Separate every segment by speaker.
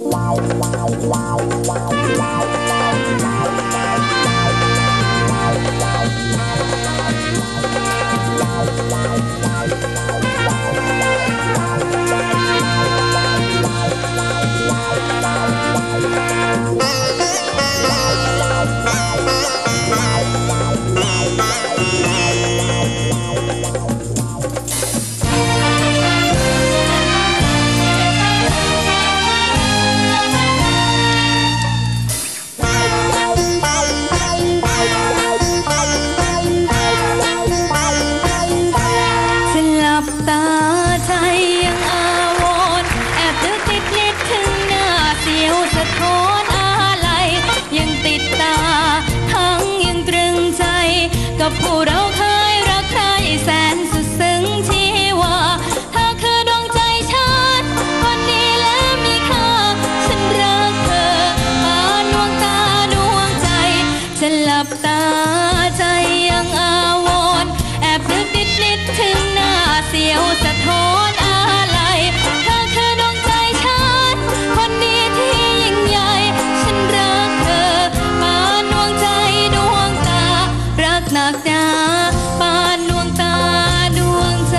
Speaker 1: ผู้เราเคยรักใครแสนสุดซึ้งที่ว่าเธอคือดวงใจฉันคนดีและมีค่าฉันรักเธอปานดวงตาดวงใจฉันหลับตาใจยังอาวรณ์แอบนึกนิดถึงหน้าเสียวสะท้อนอะไรเธอคือดวงใจฉันคนดีที่ยิ่งใหญ่ฉันรักเธอปานดวงใจดวงตารักหนักหนาปานดวงตาดวงใจ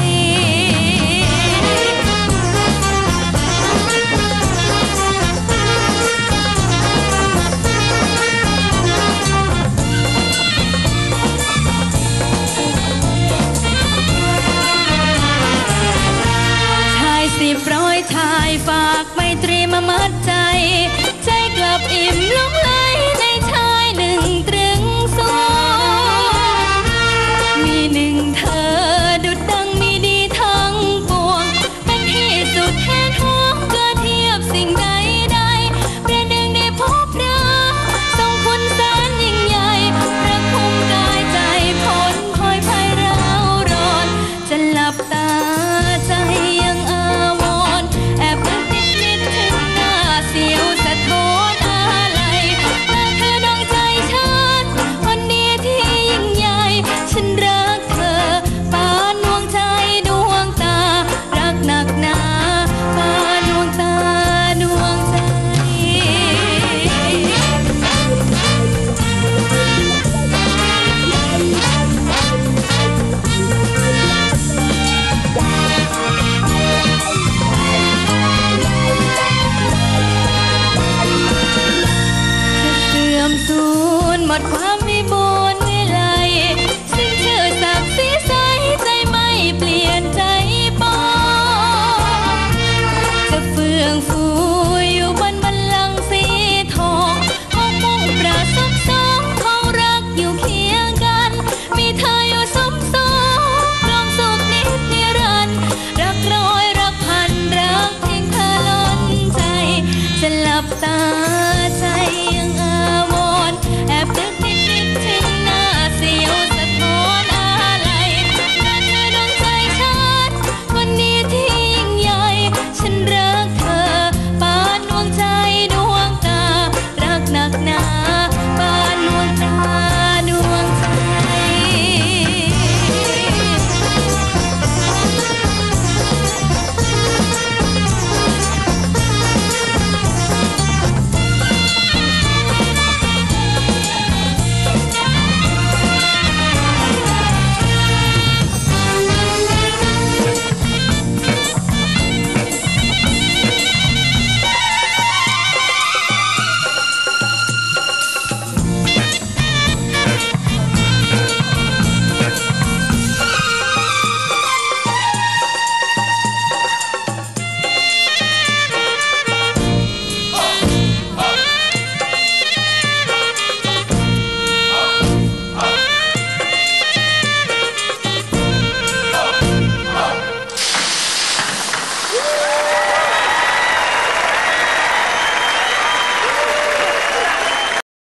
Speaker 1: ชาย10 0ชายฝากไมตรีมามัดใจใจกลับอิ่มหลงไหลในชายหนึ่งตรึงสวงมีหนึ่งเธอดุจดังมีดีทั้งปวงเป็นที่สุดแห่งห่วงเกินเทียบสิ่งใดประหนึ่งได้พบรักทรงคุณแสนยิ่งใหญ่ประคุมกายใจพ้นคอยภัยร้าวร้อนจะหลับตาใจยังอาวรณ์แอบนึกนิดถึงหน้าเสียวสะท้อนอะไรเธอคือดวงใจฉันคนดีที่ยิ่งใหญ่ฉันรักเธอปานดวงใจดวงตารักหนักหนาปานดวงตาดวงใจเสื่อมสูญหมดความวิบูลย์วิไลสิ้นชื่อศักดิ์ศรีใสใจไม่เปลี่ยนใจปองจะเฟื่องฟูอยู่บนบัลลังก์สีทองของมุ่งปราศสมสองของรักอยู่เคียงกันมีเธออยู่สมสองกลอมสุขนิรันดร์รักร้อยรักพันรักเพียงเธอล้นใจจะหลับตา